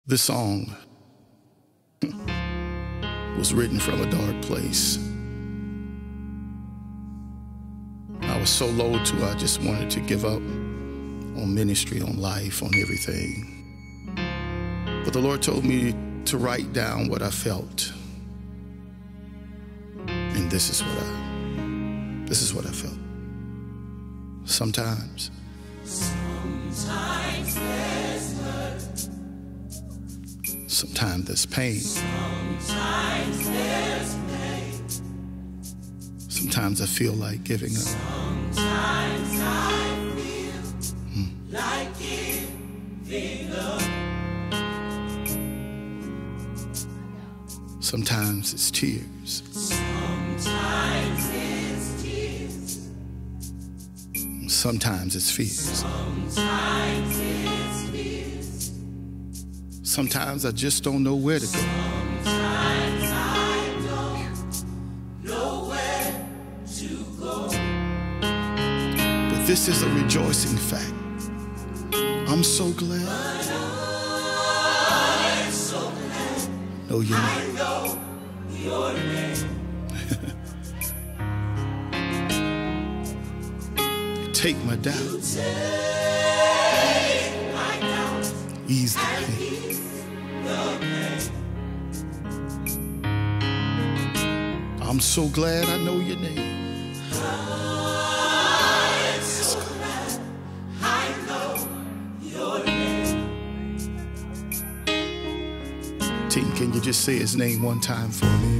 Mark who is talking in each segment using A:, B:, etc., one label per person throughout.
A: This song was written from a dark place. I was so low to I just wanted to give up on ministry, on life, on everything. But the Lord told me to write down what I felt. And this is what I felt. Sometimes there's hurt. Sometimes there's pain.
B: Sometimes there's pain.
A: Sometimes I feel like giving up.
B: Sometimes I feel like giving up.
A: Sometimes it's tears.
B: Sometimes it's tears.
A: Sometimes it's fears.
B: Sometimes it's fears.
A: Sometimes I just don't know where to go.
B: Sometimes I don't know where to go.
A: But this is a rejoicing fact. I'm so glad.
B: I'm so glad.
A: Know your name.
B: I know your name.
A: Take my doubt.
B: Take my doubt.
A: Ease the
B: And
A: pain.
B: ease the pain.
A: I'm so glad I know your name.
B: I'm so glad I know your name.
A: Team, can you just say his name one time for me?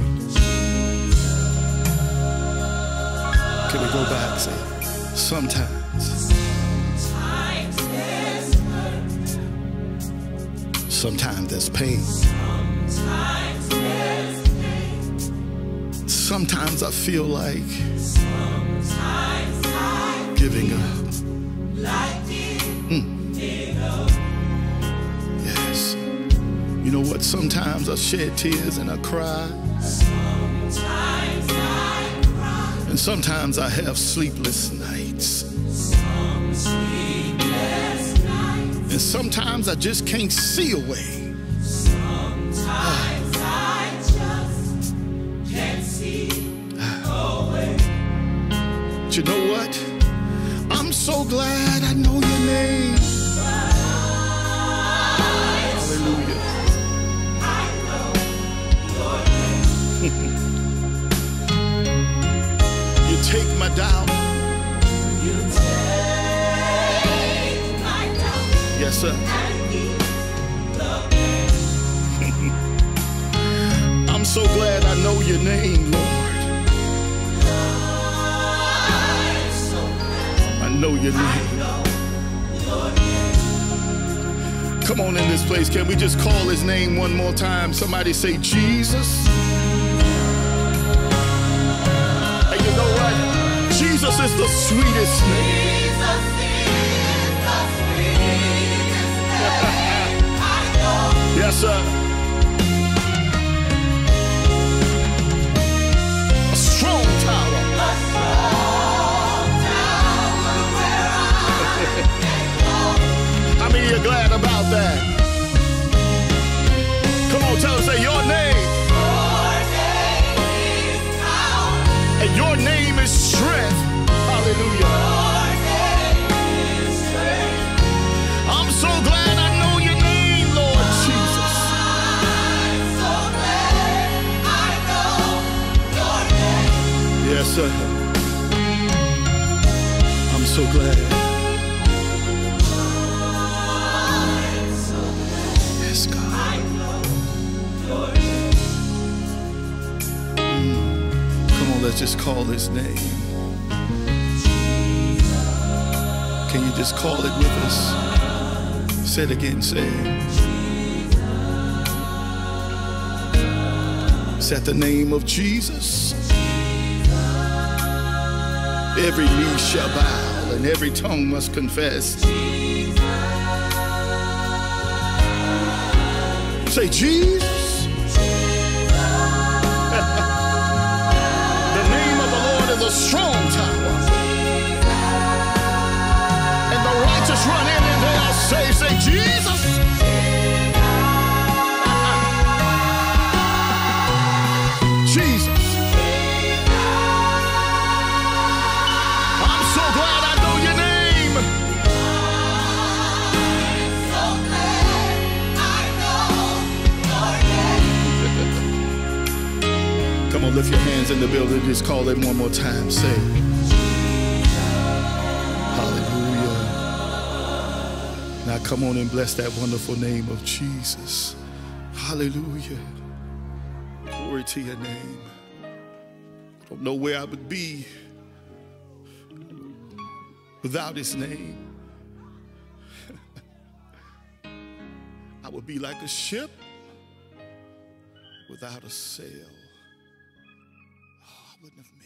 A: Can we go back? Say it. Sometimes.
B: Sometimes there's hurt.
A: Sometimes there's pain.
B: Sometimes there's pain.
A: Sometimes I feel like
B: Sometimes I
A: giving up.
B: like giving up.
A: Yes. You know what? Sometimes I shed tears and I cry.
B: Sometimes I cry.
A: And sometimes I have sleepless nights.
B: Some sleepless nights.
A: And sometimes I just can't see a way.
B: Sometimes I just can't see a way.
A: But you know what? I'm so glad I know your name. Hallelujah.
B: I know your name.
A: You take my doubt.
B: You take my doubt
A: Yes, sir.
B: and ease the pain.
A: I'm so glad I know your name, Lord.
B: I'm so glad
A: I know your
B: I
A: name.
B: know your name.
A: Come on in this place. Can we just call his name one more time? Somebody say Jesus. And you know what? Jesus is the sweetest name.
B: Jesus is the sweetest name I know.
A: Yes, sir. A strong tower.
B: A strong tower where I can go.
A: How many are glad about that? Come on, tell us, say your name.
B: Your name is power.
A: And your name is strength. Hallelujah.
B: Your name is strength.
A: I'm so glad I know your name, Lord Jesus.
B: I'm so glad I know your name.
A: Yes, sir. I'm so glad.
B: I'm so glad
A: Yes, God.
B: I know your name.
A: Come on, let's just call his name. Can you just call it with us? Say it again, say it. It's at the name of Jesus. Every knee shall bow and every tongue must confess. Say Jesus. The name of the Lord is a strong tower. And the righteous run in and they are saved. Say Jesus. on, lift your hands in the building. Just call it one more time. Say, hallelujah. Now come on and bless that wonderful name of Jesus. Hallelujah. Glory to your name. I don't know where I would be without his name. I would be like a ship without a sail. Oh, I wouldn't have